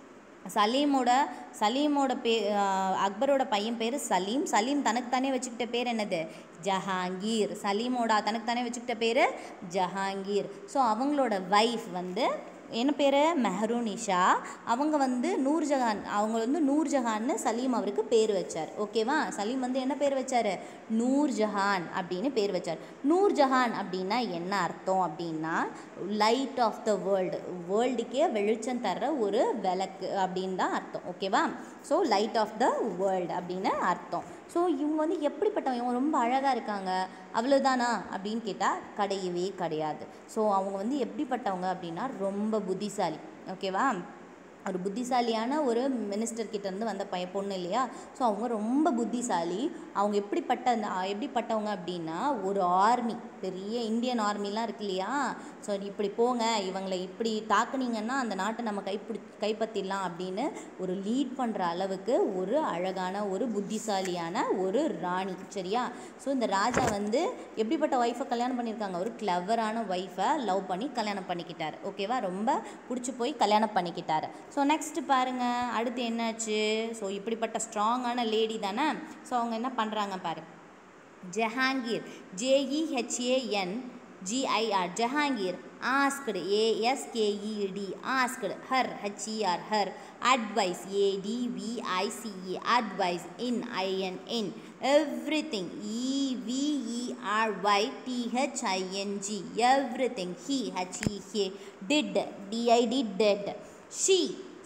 சலீமோட சலீமோட பே அக்பரோட பையன் பேர் சலீம். சலீம் தனக்குத்தானே வச்சுக்கிட்ட பேர் என்னது? ஜஹாங்கீர். சலீமோட தனக்குத்தானே வச்சுக்கிட்ட பேர் ஜஹாங்கீர். ஸோ அவங்களோட வைஃப் வந்து என்ன பேர்? மெஹருனிஷா. அவங்க வந்து நூர்ஜஹான். அவங்க வந்து நூர்ஜஹான்னு சலீம் அவருக்கு பேர் வச்சார். ஓகேவா, சலீம் வந்து என்ன பேர் வச்சார்? நூர்ஜஹான் அப்படின்னு பேர் வச்சார். நூர்ஜஹான் அப்படின்னா என்ன அர்த்தம் அப்படின்னா லைட் ஆஃப் த வேர்ல்டு, வேர்ல்டுக்கே வெளிச்சம் தர்ற ஒரு விளக்கு அப்படின்னு தான் அர்த்தம். ஓகேவா, so light of the world அப்படின்னு அர்த்தம். ஸோ இவங்க வந்து எப்படிப்பட்டவங்க? இவங்க ரொம்ப அழகாக இருக்காங்க அவ்வளோதானா அப்படின்னு கேட்டால் கிடையவே கிடையாது. ஸோ அவங்க வந்து எப்படிப்பட்டவங்க அப்படின்னா ரொம்ப புத்திசாலி. ஓகேவா, ஒரு புத்திசாலியான ஒரு மினிஸ்டர்கிட்டேருந்து வந்த பைய பொண்ணு இல்லையா? ஸோ அவங்க ரொம்ப புத்திசாலி. அவங்க எப்படிப்பட்ட எப்படிப்பட்டவங்க அப்படின்னா ஒரு ஆர்மி, பெரிய இந்தியன் ஆர்மிலாம் இருக்கு இல்லையா? ஸோ இப்படி போங்க, இவங்களை இப்படி தாக்குனீங்கன்னா அந்த நாட்டை நம்ம கைப்பிடி கைப்பற்றிடலாம் அப்படின்னு ஒரு லீட் பண்ணுற அளவுக்கு ஒரு அழகான ஒரு புத்திசாலியான ஒரு ராணி. சரியா? ஸோ இந்த ராஜா வந்து எப்படிப்பட்ட ஒய்ஃபை கல்யாணம் பண்ணியிருக்காங்க? ஒரு கிளவரான ஒய்ஃபை லவ் பண்ணி கல்யாணம் பண்ணிக்கிட்டார். ஓகேவா, ரொம்ப பிடிச்சி போய் கல்யாணம் பண்ணிக்கிட்டார். ஸோ நெக்ஸ்ட்டு பாருங்கள், அடுத்து என்னாச்சு? ஸோ இப்படிப்பட்ட ஸ்ட்ராங்கான லேடி தானே. ஸோ அவங்க என்ன பண்ணுறாங்க பாரு. Jahangir J E H A N G I R Jahangir asked A S K E D asked her H E R her advice A D V I C E advice in I N N everything E V E R Y T H I N G everything he H E he did D I D did she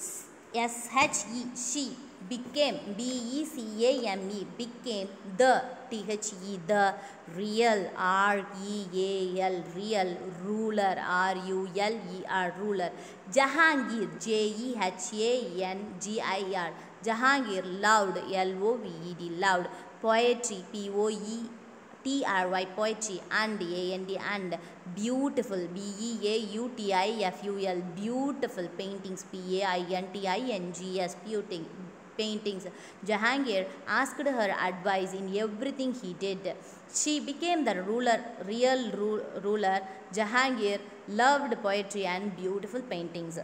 S H E she became B E C A M E became the T H E the real R E A L real ruler R U L E R ruler Jahangir J E H A N G I R Jahangir loved L O V E D loved poetry, P O E T R Y, poetry, and A N D, and beautiful, B E A U T I F U L, beautiful paintings, P A I N T I N G S, painting paintings. Jahangir asked her advice in everything he did. She became the ruler, real ru- ruler. Jahangir loved poetry and beautiful paintings.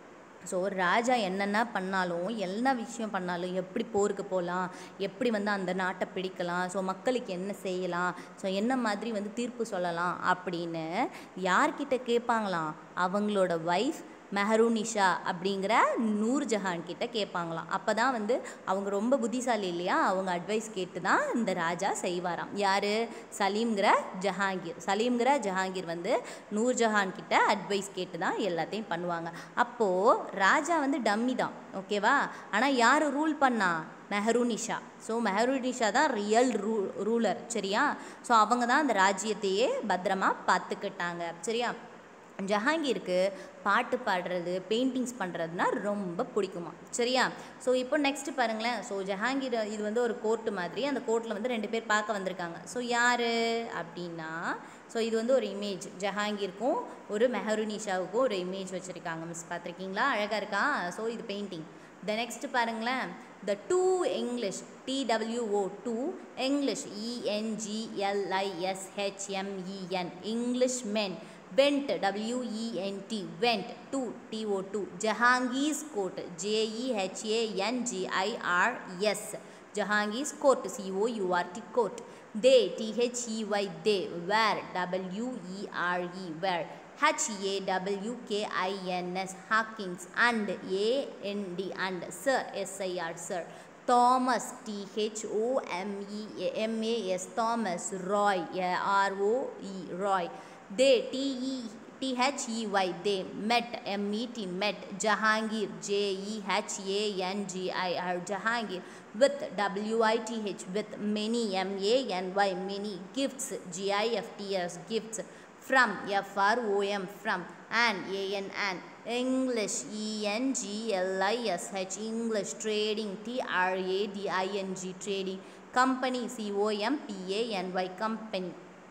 So ராஜா என்னென்ன பண்ணாலும் என்ன விஷயம் பண்ணாலும் எப்படி போருக்கு போகலாம், எப்படி வந்து அந்த நாட்டை பிடிக்கலாம், ஸோ மக்களுக்கு என்ன செய்யலாம், ஸோ என்ன மாதிரி வந்து தீர்ப்பு சொல்லலாம் அப்படின்னு யார்கிட்ட கேட்பாங்களாம்? அவங்களோட ஒய்ஃப் மெஹரூனிஷா அப்படிங்கிற நூர்ஜஹான் கிட்ட கேட்பாங்களாம். அப்போ தான் வந்து அவங்க ரொம்ப புத்திசாலி இல்லையா, அவங்க அட்வைஸ் கேட்டு தான் இந்த ராஜா செய்வாராம். யார்? சலீம்கிற ஜஹாங்கீர். சலீம்கிற ஜஹாங்கீர் வந்து நூர்ஜஹான் கிட்ட அட்வைஸ் கேட்டு தான் எல்லாத்தையும் பண்ணுவாங்க. அப்போது ராஜா வந்து டம்மி தான், ஓகேவா? ஆனால் யார் ரூல் பண்ணா? மெஹரூனிஷா. ஸோ மெஹரூனிஷா தான் ரியல் ரூ ரூலர், சரியா? ஸோ அவங்க தான் அந்த ராஜ்யத்தையே பத்திரமா பார்த்துக்கிட்டாங்க, சரியா? ஜஹாங்கீருக்கு பாட்டு பாடுறது, பெயிண்டிங்ஸ் பண்ணுறதுனா ரொம்ப பிடிக்குமா, சரியா? ஸோ இப்போ நெக்ஸ்ட்டு பாருங்களேன். ஸோ ஜஹாங்கீர் இது வந்து ஒரு கோர்ட்டு மாதிரி, அந்த கோர்ட்டில் வந்து ரெண்டு பேர் பார்க்க வந்திருக்காங்க. ஸோ யார் அப்படின்னா, ஸோ இது வந்து ஒரு இமேஜ், ஜஹாங்கீருக்கும் ஒரு மெஹரூனிஷாவுக்கும் ஒரு இமேஜ் வச்சுருக்காங்க. மிஸ் பார்த்துருக்கீங்களா? அழகாக இருக்கா? ஸோ இது பெயிண்டிங். த நெக்ஸ்ட் பாருங்களேன். The two English, T W O, two English, E N G L I S H M E N, Englishmen went, W E N T, went to, T O two, Jahangir's court, J E H A N G I R S, Jahangir's court, C O U R T, court. They, T H E Y, they, were, W E R E, were, H A W K I N S, Hawkins, and A N D, and Sir, S I R, Sir. Thomas, T H O M E M A S, Thomas. Roy, R O E, Roy. They, T E T H E Y, they, met, M E T, met, Jahangir, J E H A N G I R, Jahangir, with, W I T H, with, many, M A N Y, many, gifts, G I F T S, gifts, from, F R O M, from, an, A N, an, English, E N G L I S H, English, trading, T R A D I N G, trading, company, C O M P A N Y, company,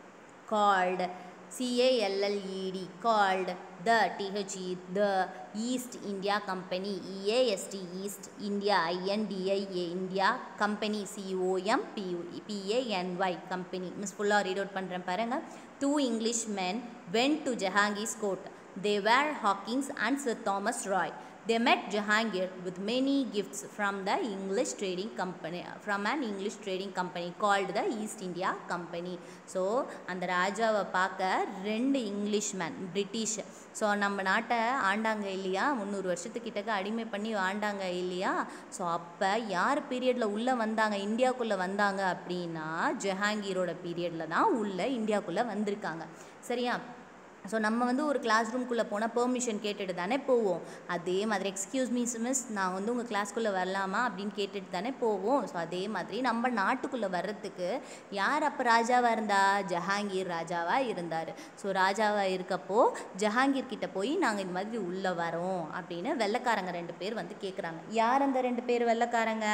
called, C A L L E D, called, the, T H E, the, East India Company, E A S T, East India, I N D I A, India, company, C O M P A N Y, company. Miss full read out பண்றேன் பாருங்க. Two Englishmen went to Jahangir's court. They were Hawkins and Sir Thomas Roy. They met Jahangir with many gifts from the English trading company, from an English trading company called the East India Company. So அந்த ராஜாவை பார்க்க ரெண்டு Englishman, British, so நம்ம நாட்டை ஆண்டாங்க இல்லையா, முந்நூறு வருஷத்துக்கிட்டக்க அடிமை பண்ணி ஆண்டாங்க இல்லையா. ஸோ அப்போ யார் பீரியடில் உள்ளே வந்தாங்க, இந்தியாவுக்குள்ளே வந்தாங்க அப்படின்னா ஜஹாங்கீரோட பீரியடில் தான் உள்ளே இந்தியாவுக்குள்ளே வந்திருக்காங்க, சரியா? ஸோ நம்ம வந்து ஒரு கிளாஸ் ரூம்குள்ளே போனால் பெர்மிஷன் கேட்டுட்டு தானே போவோம். அதே மாதிரி எக்ஸ்கியூஸ் மீஸ் மிஸ், நான் வந்து உங்கள் கிளாஸ்க்குள்ளே வரலாமா அப்படின்னு கேட்டுட்டு தானே போவோம். ஸோ அதே மாதிரி நம்ம நாட்டுக்குள்ளே வர்றதுக்கு யார் அப்போ ராஜாவாக இருந்தா? ஜஹாங்கீர் ராஜாவாக இருந்தார். ஸோ ராஜாவாக இருக்கப்போ ஜஹாங்கீர் கிட்ட போய் நாங்கள் இந்த மாதிரி உள்ளே வரோம் அப்படின்னு வெள்ளைக்காரங்க ரெண்டு பேர் வந்து கேட்குறாங்க. யார் அந்த ரெண்டு பேர் வெள்ளைக்காரங்க?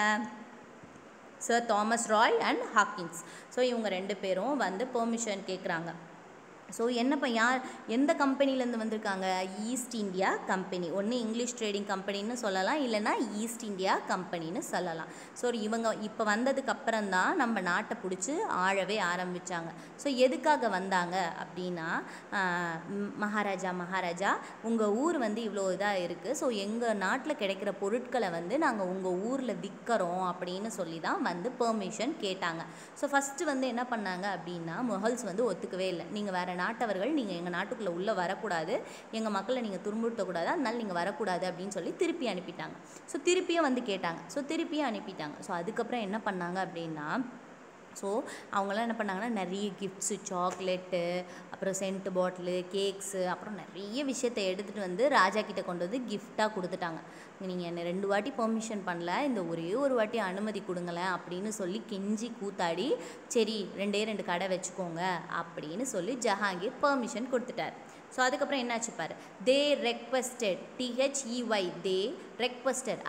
Sir Thomas Roe and Hawkins. So இவங்க ரெண்டு பேரும் வந்து பெர்மிஷன் கேட்குறாங்க. ஸோ என்னப்பா யார் எந்த கம்பெனிலேருந்து வந்திருக்காங்க? East India company. ஒன்று இங்கிலீஷ் ட்ரேடிங் கம்பெனின்னு சொல்லலாம், இல்லைனா ஈஸ்ட் இந்தியா கம்பெனின்னு சொல்லலாம். ஸோ இவங்க இப்போ வந்ததுக்கு அப்புறம் தான் நம்ம நாட்டை பிடிச்சி ஆழவே ஆரம்பித்தாங்க. ஸோ எதுக்காக வந்தாங்க அப்படின்னா, மகாராஜா மகாராஜா உங்கள் ஊர் வந்து இவ்வளோ இதாக இருக்குது, ஸோ எங்கள் நாட்டில் கிடைக்கிற பொருட்களை வந்து நாங்கள் உங்கள் ஊரில் விற்கிறோம் அப்படின்னு சொல்லி தான் வந்து பெர்மிஷன் கேட்டாங்க. ஸோ ஃபஸ்ட்டு வந்து என்ன பண்ணாங்க அப்படின்னா, முகல்ஸ் வந்து ஒத்துக்கவே இல்லை. நீங்கள் வேறு நாட்டவர்கள், நீங்கள் எங்கள் நாட்டுக்குள்ளே உள்ளே வரக்கூடாது, எங்கள் மக்களை நீங்கள் துன்புறுத்தக்கூடாது, அதனால நீங்கள் வரக்கூடாது அப்படின்னு சொல்லி திருப்பி அனுப்பிட்டாங்க. ஸோ திருப்பியும் வந்து கேட்டாங்க. ஸோ திருப்பியும் அனுப்பிட்டாங்க. ஸோ அதுக்கப்புறம் என்ன பண்ணாங்க அப்படின்னா, ஸோ அவங்களாம் என்ன பண்ணாங்கன்னா நிறைய கிஃப்ட்ஸு, சாக்லேட்டு, அப்புறம் சென்ட் பாட்டிலு, கேக்ஸு, அப்புறம் நிறைய விஷயத்தை எடுத்துகிட்டு வந்து ராஜா கிட்டே கொண்டு வந்து கிஃப்டாக கொடுத்துட்டாங்க. நீங்கள் என்னை ரெண்டு வாட்டி பெர்மிஷன் பண்ணல, இந்த ஒரே ஒரு வாட்டி அனுமதி கொடுங்களேன் அப்படின்னு சொல்லி கெஞ்சி கூத்தாடி, சரி ரெண்டே ரெண்டு கடை வச்சுக்கோங்க அப்படின்னு சொல்லி ஜஹாங்கீர் பெர்மிஷன் கொடுத்துட்டார். ஸோ அதுக்கப்புறம் என்னாச்சு பாரு, தே requested, டிஹெச்இஒய், they requested,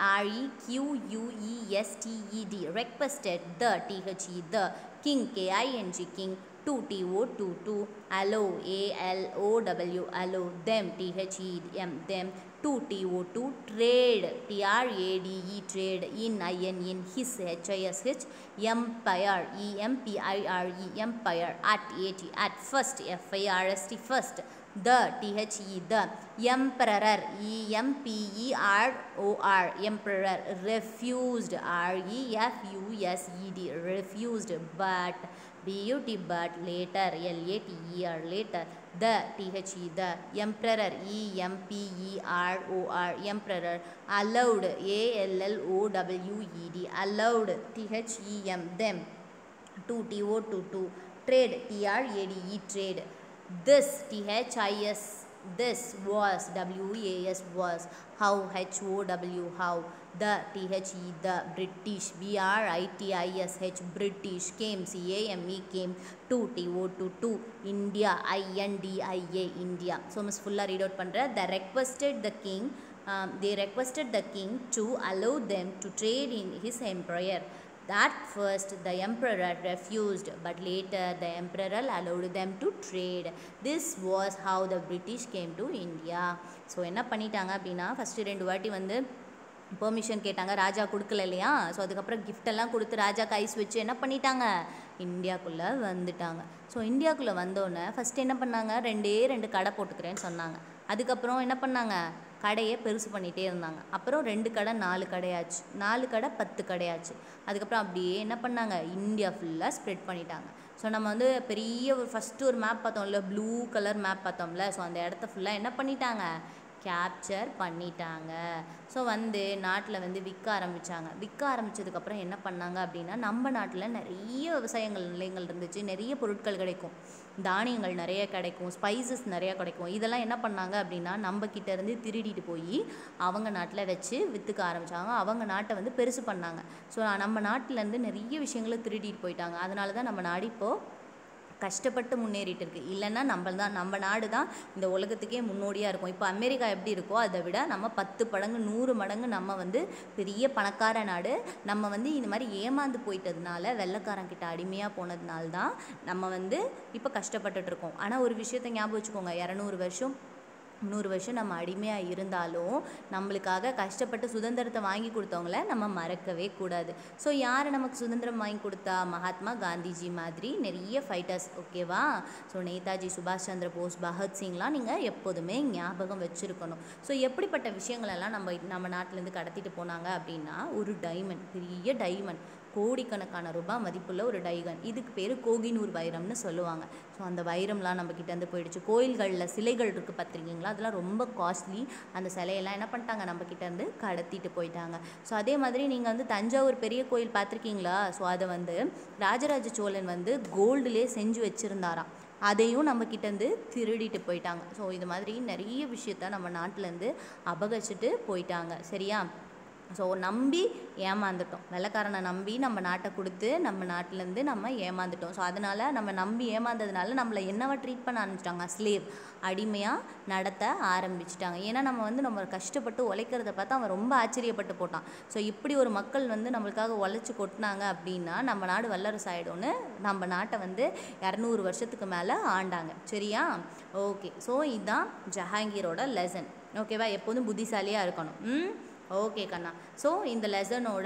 ஆர்இக்யூயூஇஎஸ்டிஇடி, requested the, THE the, king, KING king, to, T O to to, allow, A L O W, allow, them, T H E M, them, to, T O to, trade, T R A D E, trade, in, I N, in, his, H I S H, empire, E M P I R E, empire, at, A T, at, first, F I R S T, first, the, T H E, the, emperor, E M P E R O R, emperor, refused, R E F U S E D, refused, but, B U T, but, later, L A T E R, later, the, T H E, the, emperor, E M P E R O R, emperor, allowed, A L L O W E D, allowed, T H E M, them, to, T O to, to, trade, T R A D E, trade, this, T H I S, this, was, W A S, was, how, H O W, how, the, T H E, the, British, B R I T I S H, British, came, C A M E, came, to, T O to, to, India, I N D I A, India. So miss fulla read out பண்ற, they requested the king, um, they requested the king to allow them to trade in his empire. At first the emperor refused, but later the emperor allowed them to trade. This was how the British came to India. So என்ன பண்ணிட்டாங்க அப்படின்னா, first ரெண்டு வாட்டி வந்து permission கேட்டாங்க, ராஜா கொடுக்கல இல்லையா. So அதுக்கப்புறம் கிஃப்டெல்லாம் கொடுத்து ராஜாக்கு ஐஸ் வச்சு என்ன பண்ணிட்டாங்க, இந்தியாவுக்குள்ளே வந்துட்டாங்க. ஸோ இந்தியாவுக்குள்ளே வந்தோடனே ஃபஸ்ட்டு என்ன பண்ணாங்க, ரெண்டே ரெண்டு கடை போட்டுக்கிறேன்னு சொன்னாங்க. அதுக்கப்புறம் என்ன பண்ணாங்க, கடையை பெருசு பண்ணிகிட்டே இருந்தாங்க. அப்புறம் ரெண்டு கடை நாலு கடையாச்சு, நாலு கடை பத்து கடையாச்சு. அதுக்கப்புறம் அப்படியே என்ன பண்ணாங்க, இந்தியா ஃபுல்லாக ஸ்ப்ரெட் பண்ணிட்டாங்க. ஸோ நம்ம வந்து பெரிய ஒரு ஃபஸ்ட்டு ஒரு மேப் பார்த்தோம்ல, ப்ளூ கலர் மேப் பார்த்தோம்ல. ஸோ அந்த இடத்த ஃபுல்லாக என்ன பண்ணிட்டாங்க, கேப்சர் பண்ணிட்டாங்க. ஸோ வந்து நாட்டில் வந்து விற்க ஆரம்பித்தாங்க. விற்க ஆரம்பித்ததுக்கப்புறம் என்ன பண்ணாங்க அப்படின்னா, நம்ம நாட்டில் நிறைய விவசாயங்கள் நிலையங்கள் இருந்துச்சு, நிறைய பொருட்கள் கிடைக்கும், தானியங்கள் நிறைய கிடைக்கும், ஸ்பைசஸ் நிறையா கிடைக்கும். இதெல்லாம் என்ன பண்ணாங்க அப்படின்னா, நம்ம கிட்டேருந்து திருடிட்டு போய் அவங்க நாட்டில் வச்சு விற்றுக்க ஆரம்பித்தாங்க. அவங்க நாட்டை வந்து பெருசு பண்ணாங்க. ஸோ நம்ம நாட்டிலேருந்து நிறைய விஷயங்களை திருடிட்டு போயிட்டாங்க. அதனால தான் நம்ம நாடு இப்போது கஷ்டப்பட்டு முன்னேறிட்டு இருக்குது. இல்லைன்னா நம்ம தான், நம்ம நாடு தான் இந்த உலகத்துக்கே முன்னோடியாக இருக்கும். இப்போ அமெரிக்கா எப்படி இருக்கோ அதை விட நம்ம பத்து மடங்கு நூறு மடங்கு நம்ம வந்து பெரிய பணக்கார நாடு. நம்ம வந்து இந்த மாதிரி ஏமாந்து போயிட்டதுனால, வெள்ளைக்காரங்கிட்ட அடிமையாக போனதுனால தான் நம்ம வந்து இப்போ கஷ்டப்பட்டுட்டு இருக்கோம். ஆனால் ஒரு விஷயத்தை ஞாபகம் வச்சுக்கோங்க, இரநூறு வருஷம் நூறு வருஷம் நம்ம அடிமையாக இருந்தாலும் நம்மளுக்காக கஷ்டப்பட்டு சுதந்திரத்தை வாங்கி கொடுத்தவங்கள நம்ம மறக்கவே கூடாது. ஸோ யார் நமக்கு சுதந்திரம் வாங்கி கொடுத்தா, மகாத்மா காந்திஜி மாதிரி நிறைய ஃபைட்டர்ஸ், ஓகேவா. ஸோ நேதாஜி, சுபாஷ் சந்திர போஸ், பகத்சிங்லாம் நீங்கள் எப்போதுமே ஞாபகம் வச்சுருக்கணும். ஸோ எப்படிப்பட்ட விஷயங்களெல்லாம் நம்ம நம்ம நாட்டிலேருந்து கடத்திட்டு போனாங்க அப்படின்னா, ஒரு டைமண்ட், பெரிய டைமண்ட், கோடிக்கணக்கான ரூபாய் மதிப்புள்ள ஒரு டைகன், இதுக்கு பேர் கோகினூர் வைரம்னு சொல்லுவாங்க. ஸோ அந்த வைரம்லாம் நம்ம கிட்டேருந்து போயிடுச்சு. கோயில்களில் சிலைகள் இருக்குது பார்த்துருக்கீங்களா, அதெல்லாம் ரொம்ப காஸ்ட்லி. அந்த சிலையெல்லாம் என்ன பண்ணிட்டாங்க, நம்ம கிட்டேருந்து கடத்திட்டு போயிட்டாங்க. ஸோ அதே மாதிரி நீங்கள் வந்து தஞ்சாவூர் பெரிய கோயில் பார்த்துருக்கீங்களா. ஸோ அதை வந்து ராஜராஜ சோழன் வந்து கோல்டுலே செஞ்சு வச்சுருந்தாராம், அதையும் நம்ம கிட்டேருந்து திருடிட்டு போயிட்டாங்க. ஸோ இது மாதிரி நிறைய விஷயத்த நம்ம நாட்டிலேருந்து அபகரிச்சுட்டு போயிட்டாங்க, சரியா. ஸோ நம்பி ஏமாந்துட்டோம், வெள்ளைக்காரனை நம்பி நம்ம நாட்டை கொடுத்து நம்ம நாட்டிலேருந்து நம்ம ஏமாந்துட்டோம். ஸோ அதனால் நம்ம நம்பி ஏமாந்ததுனால நம்மளை என்னவா ட்ரீட் பண்ண ஆரம்பிச்சிட்டாங்க, ஸ்லேவ், அடிமையாக நடத்த ஆரம்பிச்சிட்டாங்க. ஏன்னா நம்ம வந்து நம்ம கஷ்டப்பட்டு உழைக்கிறத பார்த்து அவன் ரொம்ப ஆச்சரியப்பட்டு போட்டான். ஸோ இப்படி ஒரு மக்கள் வந்து நம்மளுக்காக உழைச்சி கொட்டினாங்க அப்படின்னா நம்ம நாடு வல்லரசு ஆகிடும்னு நம்ம நாட்டை வந்து இரநூறு வருஷத்துக்கு மேலே ஆண்டாங்க, சரியா. ஓகே, ஸோ இதுதான் ஜஹாங்கீரோட லெசன், ஓகேவா. எப்போதும் புத்திசாலியாக இருக்கணும். ம் ஓகே கண்ணா. ஸோ இந்த லெசனோட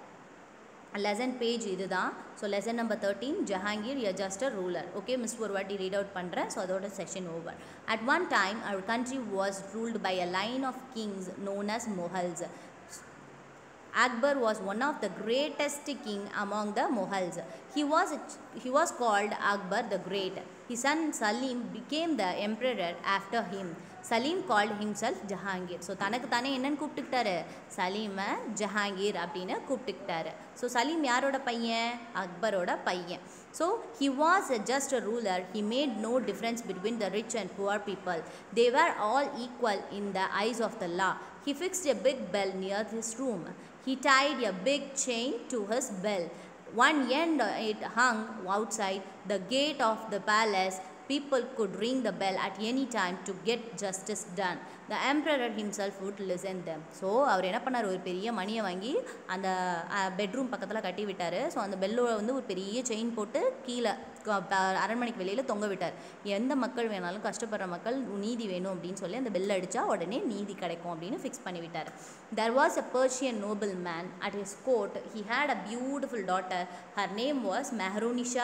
லெசன் பேஜ் இதுதான். So lesson number thirteen, Jahangir a just ruler. Okay miss ஒரு வாட்டி ரீட் அவுட் பண்ணுறேன். ஸோ அதோட session over. At one time our country was ruled by a line of kings known as Mughals. Akbar was one of the greatest king among the Mughals. He was he was called Akbar the Great. His son Salim became the emperor after him. Salim called himself Jahangir. So தனக்கு தானே என்னன்னு கூப்பிட்டுக்கிட்டாரு, சலீமை ஜஹாங்கீர் அப்படின்னு கூப்பிட்டுக்கிட்டாரு. So Salim யாரோட பையன், அக்பரோட பையன். So he was just a ruler. He made no difference between the rich and poor people. They were all equal in the eyes of the law. He fixed a big bell near his room. He tied a big chain to his bell. One end it hung outside the gate of the palace. people could ring the bell at any time to get justice done. The emperor himself would listen them. So அவர் என்ன பண்ணார், ஒரு பெரிய மணியை வாங்கி அந்த bedroom பக்கத்தில் கட்டி விட்டார். ஸோ அந்த பெல்லோட வந்து ஒரு பெரிய செயின் போட்டு கீழே அரண்மனைக்கு வெளியில் தொங்க விட்டார். எந்த மக்கள் வேணாலும், கஷ்டப்படுற மக்கள் நீதி வேணும் அப்படின்னு சொல்லி அந்த பெல் அடித்தா உடனே நீதி கிடைக்கும் அப்படின்னு ஃபிக்ஸ் பண்ணி விட்டார். There was a Persian nobleman at his court. He had a beautiful daughter. Her name was Mehrunisha.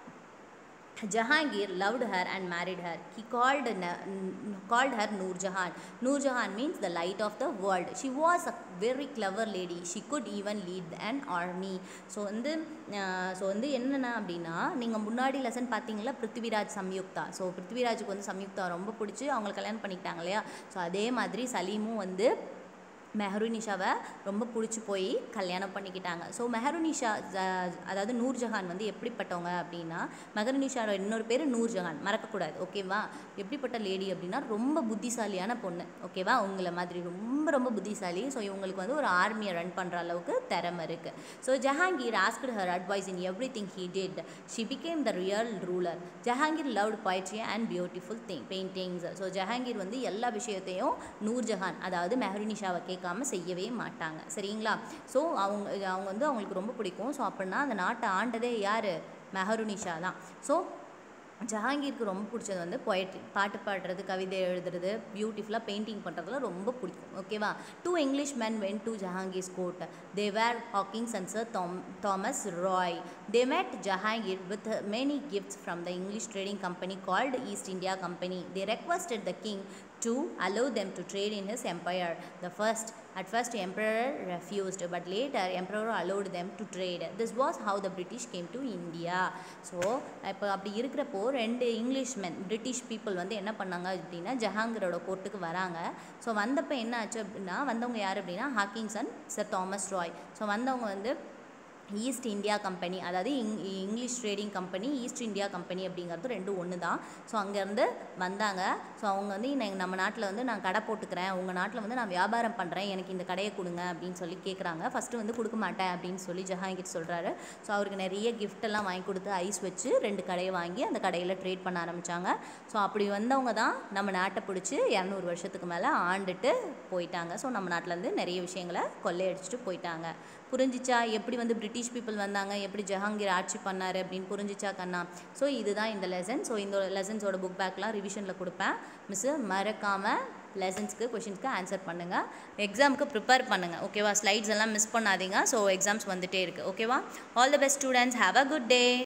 Jahangir loved her and married her. He called, called her Noor Jahan. Noor Jahan means the light of the world. She was a very clever lady. She could even lead an army. So வந்து so வந்து என்னென்ன அப்படின்னா, நீங்கள் முன்னாடி lesson பார்த்தீங்களா Prithviraj Samyuktha. So பிருத்திவிராஜுக்கு வந்து சம்யுக்தா ரொம்ப பிடிச்சி அவங்களை கல்யாணம் பண்ணிக்கிட்டாங்க இல்லையா. ஸோ அதே மாதிரி சலீமும் வந்து மெஹருனிஷாவை ரொம்ப பிடிச்சி போய் கல்யாணம் பண்ணிக்கிட்டாங்க. ஸோ மெஹருனிஷா அதாவது நூர்ஜஹான் வந்து எப்படிப்பட்டவங்க அப்படின்னா, மெஹருனிஷாவோட இன்னொரு பேர் நூர்ஜஹான், மறக்கக்கூடாது ஓகேவா. எப்படிப்பட்ட லேடி அப்படின்னா ரொம்ப புத்திசாலியான பொண்ணு ஓகேவா, உங்களை மாதிரி ரொம்ப ரொம்ப புத்திசாலி. ஸோ இவங்களுக்கு வந்து ஒரு ஆர்மியை ரன் பண்ணுற அளவுக்கு திறமை இருக்குது. So Jahangir asked her advice in everything he did. She became the real ruler. Jahangir loved poetry and beautiful thing paintings. So Jahangir வந்து எல்லா விஷயத்தையும் நூர்ஜஹான் அதாவது மெஹருனிஷாவை கேட்க செய்யவே மாட்டாங்க சரிங்களா. ஸோ அவங்க அவங்க வந்து அவங்களுக்கு ரொம்ப பிடிக்கும். ஸோ அப்படின்னா அந்த நாட்டை ஆண்டதே யார், மெஹருனிஷா தான். ஸோ ஜஹாங்கீருக்கு ரொம்ப பிடிச்சது வந்து பொயட்ரி, பாட்டு பாடுறது, கவிதை எழுதுறது, பியூட்டிஃபுல்லாக பெயிண்டிங் பண்ணுறதுலாம் ரொம்ப பிடிக்கும் ஓகேவா. Two English men went to Jahangir's court. They were Hawkins and sir Thom Thomas Roe. They met Jahangir with many gifts from the English trading company called East India Company. They requested the king to allow them to trade in his empire. The first, at first, emperor refused, but later emperor allowed them to trade. This was how the British came to India. So, இப்போ அப்படி இருக்கிறப்போ ரெண்டு English மென் British people வந்து என்ன பண்ணாங்க அப்படின்னா ஜஹாங்கீரோட கோர்ட்டுக்கு வராங்க. ஸோ வந்தப்போ என்ன ஆச்சு அப்படின்னா, வந்தவங்க யார் அப்படின்னா Hawkins and sir Thomas Roe. So வந்தவங்க வந்து ஈஸ்ட் இந்தியா கம்பெனி, அதாவது Eng English trading company, east India company அப்படிங்கிறது ரெண்டும் ஒன்று தான். ஸோ அங்கேருந்து வந்தாங்க. ஸோ அவங்க வந்து நம்ம நாட்டில் வந்து நான் கடை போட்டுக்கிறேன், உங்கள் நாட்டில் வந்து நான் வியாபாரம் பண்ணுறேன், எனக்கு இந்த கடையை கொடுங்க அப்படின்னு சொல்லி கேட்குறாங்க. ஃபஸ்ட்டு வந்து கொடுக்க மாட்டேன் அப்படின்னு சொல்லி ஜஹாங்கீர் சொல்கிறாரு. ஸோ அவருக்கு நிறைய கிஃப்டெல்லாம் வாங்கி கொடுத்து ஐஸ் வச்சு ரெண்டு கடையை வாங்கி அந்த கடையில் ட்ரேட் பண்ண ஆரம்பித்தாங்க. ஸோ அப்படி வந்தவங்க தான் நம்ம நாட்டை பிடிச்சி இரநூறு வருஷத்துக்கு மேலே ஆண்டுட்டு போயிட்டாங்க. ஸோ நம்ம நாட்டிலேருந்து நிறைய விஷயங்களை கொள்ளையடிச்சிட்டு போயிட்டாங்க. புரிஞ்சிச்சா எப்படி வந்து பிரிட்டிஷ் பீப்புள் வந்தாங்க, எப்படி ஜஹாங்கீர் ஆட்சி பண்ணார் அப்படின்னு புரிஞ்சிச்சா கண்ணா. ஸோ இதுதான் இந்த லெசன். ஸோ இந்த லெசன்ஸோட புக் பேக்லாம் ரிவிஷனில் கொடுப்பேன். மிஸ்ஸு மறக்காமல் லெசன்ஸ்க்கு கொஷின்ஸ்க்கு ஆன்சர் பண்ணுங்கள், எக்ஸாமுக்கு ப்ரிப்பேர் பண்ணுங்கள் ஓகேவா. ஸ்லைட்ஸ் எல்லாம் மிஸ் பண்ணாதீங்க. ஸோ எக்ஸாம்ஸ் வந்துகிட்டே இருக்குது ஓகேவா. All the best students, have a good day.